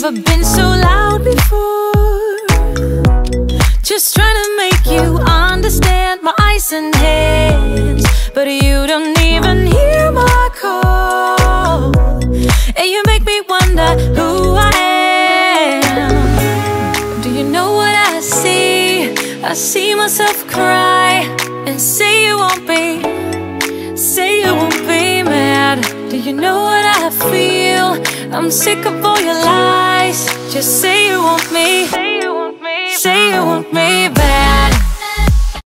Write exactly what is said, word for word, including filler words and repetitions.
never been so loud before. Just trying to make you understand my eyes and hands, but you don't even hear my call. And you make me wonder who I am. Do you know what I see? I see myself cry and say you won't be, say you won't be mad. Do you know what I feel? I'm sick of all your lies. Just say you want me, say you want me, say you want me back.